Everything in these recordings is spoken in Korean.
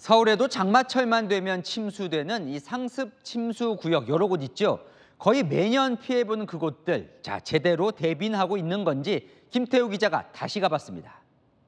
서울에도 장마철만 되면 침수되는 이 상습 침수 구역 여러 곳 있죠. 거의 매년 피해보는 그곳들, 자 제대로 대비는 하고 있는 건지 김태우 기자가 다시 가봤습니다.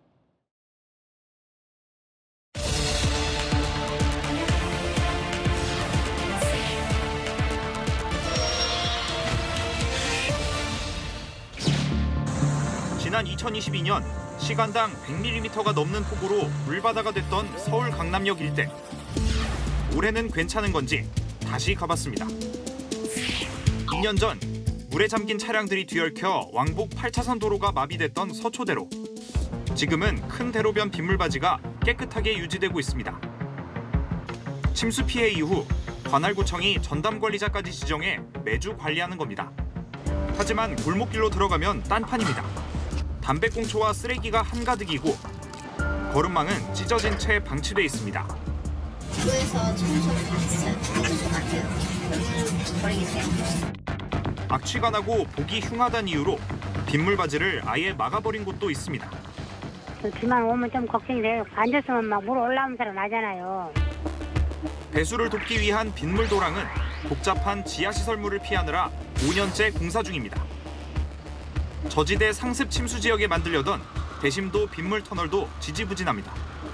지난 2022년 시간당 100mm가 넘는 폭우로 물바다가 됐던 서울 강남역 일대. 올해는 괜찮은 건지 다시 가봤습니다. 2년 전 물에 잠긴 차량들이 뒤엉켜 왕복 8차선 도로가 마비됐던 서초대로. 지금은 큰 대로변 빗물바지가 깨끗하게 유지되고 있습니다. 침수 피해 이후 관할구청이 전담관리자까지 지정해 매주 관리하는 겁니다. 하지만 골목길로 들어가면 딴판입니다. 담배꽁초와 쓰레기가 한가득이고 거름망은 찢어진 채 방치돼 있습니다. 도에서 청소를 해줄 것 같아요. 버리겠어요. 악취가 나고 보기 흉하다는 이유로 빗물바지를 아예 막아버린 곳도 있습니다. 비만 오면 좀 걱정이 돼요. 앉았으면 막 물 올라오면서 나잖아요. 배수를 돕기 위한 빗물도랑은 복잡한 지하시설물을 피하느라 5년째 공사 중입니다. 저지대 상습 침수 지역에 만들려던 대심도 빗물 터널도 지지부진합니다.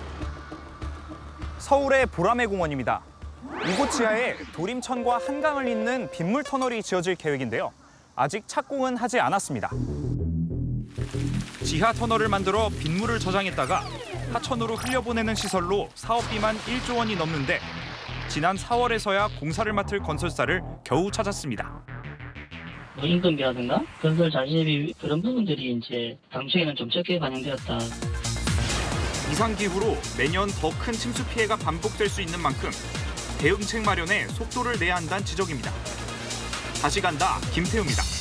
서울의 보라매 공원입니다. 이곳 지하에 도림천과 한강을 잇는 빗물 터널이 지어질 계획인데요. 아직 착공은 하지 않았습니다. 지하 터널을 만들어 빗물을 저장했다가 하천으로 흘려보내는 시설로 사업비만 1조 원이 넘는데 지난 4월에서야 공사를 맡을 건설사를 겨우 찾았습니다. 인건비라든가 건설 자재비 그런 부분들이 이제 당초에는 좀 적게 반영되었다. 이상기후로 매년 더 큰 침수 피해가 반복될 수 있는 만큼 대응책 마련에 속도를 내야 한다는 지적입니다. 다시 간다 김태우입니다.